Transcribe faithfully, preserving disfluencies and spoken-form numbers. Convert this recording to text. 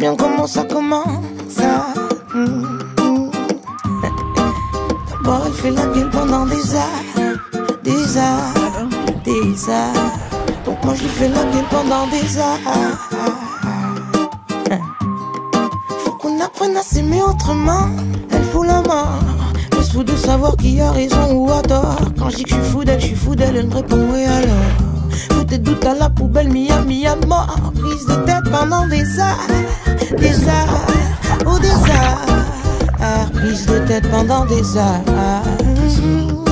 bien comment ça commence. Mmh. D'abord elle fait la gueule pendant des heures, des heures, des heures. Donc moi je lui fais la gueule pendant des heures. Faut qu'on apprenne à s'aimer autrement. Elle fout la mort. Je se fous de savoir qui a raison ou a tort. Quand je dis que je suis fou d'elle, je suis fou d'elle. Elle me répond oui alors. Faut tes doutes à la poubelle, Miami à mort. Prise de tête pendant des heures, des heures, ou des heures. Prise de tête pendant des heures.